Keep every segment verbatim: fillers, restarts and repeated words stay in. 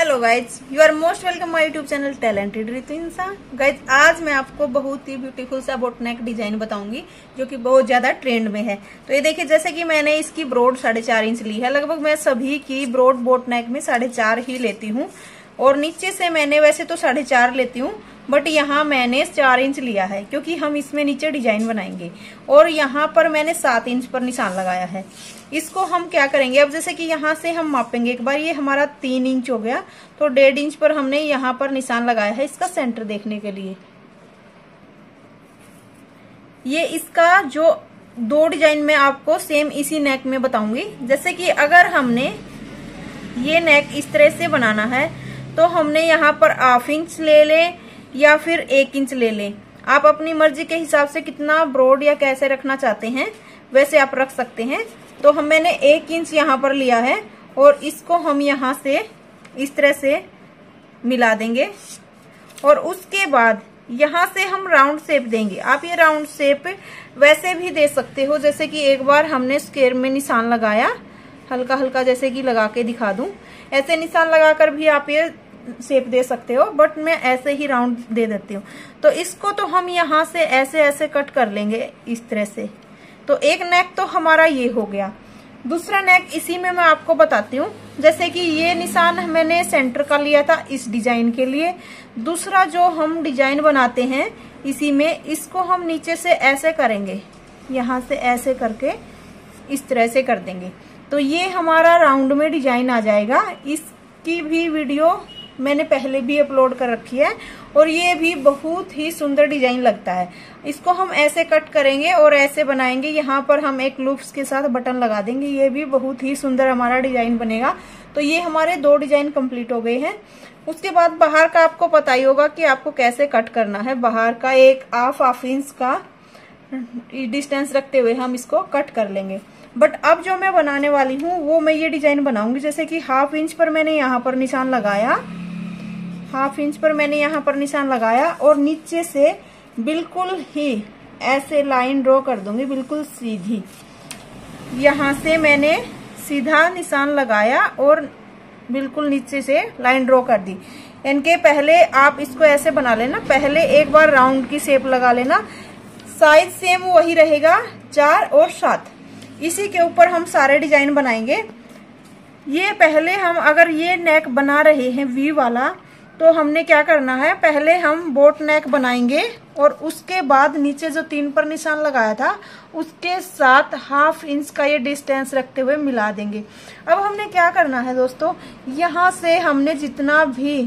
Hello guys, you are most welcome my YouTube channel talented Ritu इंसान। Guys आज मैं आपको बहुत ही ब्यूटीफुल सा बोट नेक डिजाइन बताऊंगी जो कि बहुत ज्यादा ट्रेंड में है। तो ये देखिए, जैसे कि मैंने इसकी ब्रॉड साढ़े चार इंच ली है। लगभग मैं सभी की ब्रॉड बोट नेक में साढ़े चार ही लेती हूँ और नीचे से मैंने वैसे तो साढ़े चार लेती हूँ, बट यहाँ मैंने चार इंच लिया है क्योंकि हम इसमें नीचे डिजाइन बनाएंगे। और यहाँ पर मैंने सात इंच पर निशान लगाया है। इसको हम क्या करेंगे, अब जैसे कि यहाँ से हम मापेंगे एक बार, ये हमारा तीन इंच हो गया तो डेढ़ इंच पर हमने यहाँ पर निशान लगाया है इसका सेंटर देखने के लिए। ये इसका जो दो डिजाइन में आपको सेम इसी नेक में बताऊंगी। जैसे कि अगर हमने ये नेक इस तरह से बनाना है तो हमने यहाँ पर हाफ इंच ले लें या फिर एक इंच ले लें। आप अपनी मर्जी के हिसाब से कितना ब्रॉड या कैसे रखना चाहते हैं वैसे आप रख सकते हैं। तो हम मैंने एक इंच यहाँ पर लिया है और इसको हम यहाँ से इस तरह से मिला देंगे और उसके बाद यहाँ से हम राउंड शेप देंगे। आप ये राउंड शेप वैसे भी दे सकते हो, जैसे कि एक बार हमने स्क्वायर में निशान लगाया, हल्का हल्का जैसे कि लगा के दिखा दूं, ऐसे निशान लगाकर भी आप ये शेप दे सकते हो, बट मैं ऐसे ही राउंड दे देती हूँ। तो इसको तो हम यहाँ से ऐसे ऐसे कट कर लेंगे इस तरह से। तो एक नेक तो हमारा ये हो गया। दूसरा नेक इसी में मैं आपको बताती हूँ। जैसे कि ये निशान मैंने सेंटर का लिया था इस डिजाइन के लिए। दूसरा जो हम डिजाइन बनाते हैं इसी में, इसको हम नीचे से ऐसे करेंगे, यहाँ से ऐसे करके इस तरह से कर देंगे तो ये हमारा राउंड में डिजाइन आ जाएगा। इसकी भी वीडियो मैंने पहले भी अपलोड कर रखी है और ये भी बहुत ही सुंदर डिजाइन लगता है। इसको हम ऐसे कट करेंगे और ऐसे बनाएंगे। यहाँ पर हम एक लूप्स के साथ बटन लगा देंगे, ये भी बहुत ही सुंदर हमारा डिजाइन बनेगा। तो ये हमारे दो डिजाइन कंप्लीट हो गए हैं। उसके बाद बाहर का आपको पता ही होगा कि आपको कैसे कट करना है। बाहर का एक हाफ हाफ इंच का डिस्टेंस रखते हुए हम इसको कट कर लेंगे। बट अब जो मैं बनाने वाली हूँ वो मैं ये डिजाइन बनाऊंगी। जैसे कि हाफ इंच पर मैंने यहाँ पर निशान लगाया, हाफ इंच पर मैंने यहाँ पर निशान लगाया और नीचे से बिल्कुल ही ऐसे लाइन ड्रॉ कर दूंगी, बिल्कुल सीधी। यहाँ से मैंने सीधा निशान लगाया और बिल्कुल नीचे से लाइन ड्रॉ कर दी। इनके पहले आप इसको ऐसे बना लेना, पहले एक बार राउंड की शेप लगा लेना। साइज सेम वही रहेगा, चार और सात। इसी के ऊपर हम सारे डिजाइन बनाएंगे। ये पहले हम अगर ये नेक बना रहे हैं वी वाला, तो हमने क्या करना है, पहले हम बोट नेक बनाएंगे और उसके बाद नीचे जो तीन पर निशान लगाया था उसके साथ हाफ इंच का ये डिस्टेंस रखते हुए मिला देंगे। अब हमने क्या करना है दोस्तों, यहाँ से हमने जितना भी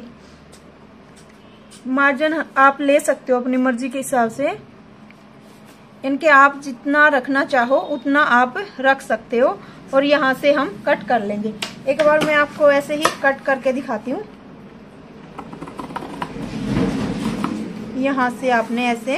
मार्जिन आप ले सकते हो अपनी मर्जी के हिसाब से, इनके आप जितना रखना चाहो उतना आप रख सकते हो और यहाँ से हम कट कर लेंगे। एक बार मैं आपको ऐसे ही कट करके दिखाती हूँ। यहाँ से आपने ऐसे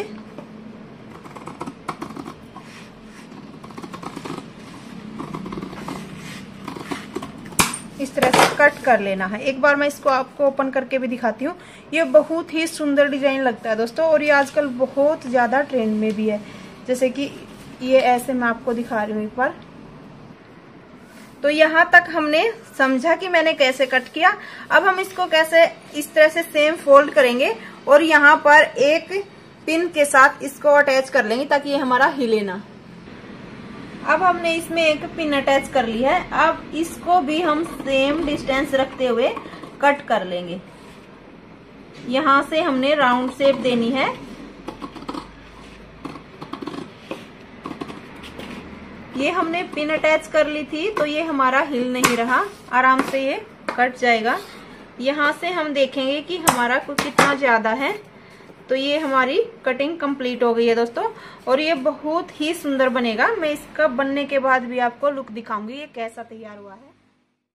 इस तरह से कट कर लेना है। एक बार मैं इसको आपको ओपन करके भी दिखाती हूँ। ये बहुत ही सुंदर डिजाइन लगता है दोस्तों और ये आजकल बहुत ज्यादा ट्रेंड में भी है। जैसे कि ये ऐसे मैं आपको दिखा रही हूँ एक बार। तो यहाँ तक हमने समझा कि मैंने कैसे कट किया। अब हम इसको कैसे इस तरह से सेम फोल्ड करेंगे और यहाँ पर एक पिन के साथ इसको अटैच कर लेंगे ताकि ये हमारा हिले ना। अब हमने इसमें एक पिन अटैच कर ली है। अब इसको भी हम सेम डिस्टेंस रखते हुए कट कर लेंगे। यहाँ से हमने राउंड शेप देनी है। ये हमने पिन अटैच कर ली थी तो ये हमारा हिल नहीं रहा, आराम से ये कट जाएगा। यहाँ से हम देखेंगे कि हमारा कुछ कितना ज्यादा है। तो ये हमारी कटिंग कंप्लीट हो गई है दोस्तों और ये बहुत ही सुंदर बनेगा। मैं इसका बनने के बाद भी आपको लुक दिखाऊंगी ये कैसा तैयार हुआ है।